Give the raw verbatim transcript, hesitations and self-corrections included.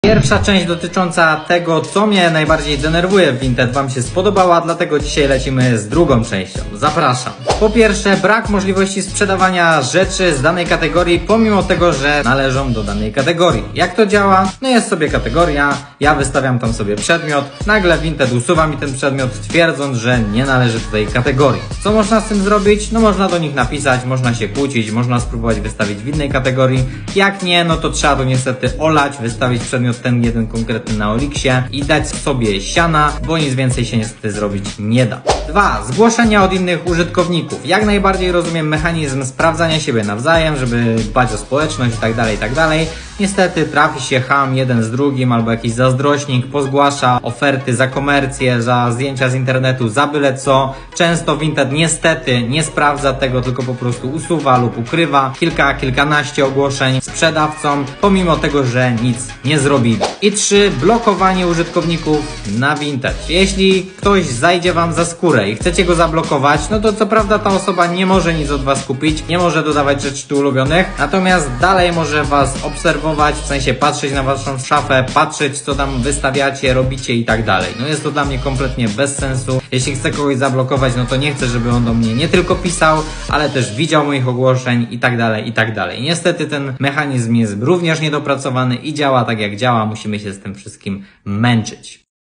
Pierwsza część dotycząca tego, co mnie najbardziej denerwuje w Vinted, Wam się spodobała, dlatego dzisiaj lecimy z drugą częścią. Zapraszam. Po pierwsze, brak możliwości sprzedawania rzeczy z danej kategorii, pomimo tego, że należą do danej kategorii. Jak to działa? No jest sobie kategoria, ja wystawiam tam sobie przedmiot, nagle Vinted usuwa mi ten przedmiot, twierdząc, że nie należy do tej kategorii. Co można z tym zrobić? No można do nich napisać, można się kłócić, można spróbować wystawić w innej kategorii. Jak nie, no to trzeba to niestety olać, wystawić przedmiot ten jeden konkretny na Oliksie i dać sobie siana, bo nic więcej się niestety zrobić nie da. Dwa. Zgłoszenia od innych użytkowników. Jak najbardziej rozumiem mechanizm sprawdzania siebie nawzajem, żeby dbać o społeczność i tak dalej, i tak dalej. Niestety trafi się ham jeden z drugim albo jakiś zazdrośnik, pozgłasza oferty za komercję, za zdjęcia z internetu, za byle co. Często Vinted niestety nie sprawdza tego, tylko po prostu usuwa lub ukrywa kilka, kilkanaście ogłoszeń sprzedawcom, pomimo tego, że nic nie zrobili. I trzy. Blokowanie użytkowników na Vinted. Jeśli ktoś zajdzie Wam za skórę i chcecie go zablokować, no to co prawda ta osoba nie może nic od Was kupić, nie może dodawać rzeczy tu ulubionych, natomiast dalej może Was obserwować, w sensie patrzeć na Waszą szafę, patrzeć co tam wystawiacie, robicie i tak dalej. No jest to dla mnie kompletnie bez sensu. Jeśli chcę kogoś zablokować, no to nie chcę, żeby on do mnie nie tylko pisał, ale też widział moich ogłoszeń i tak dalej, i tak dalej. Niestety ten mechanizm jest również niedopracowany i działa tak jak działa. Musimy się z tym wszystkim męczyć.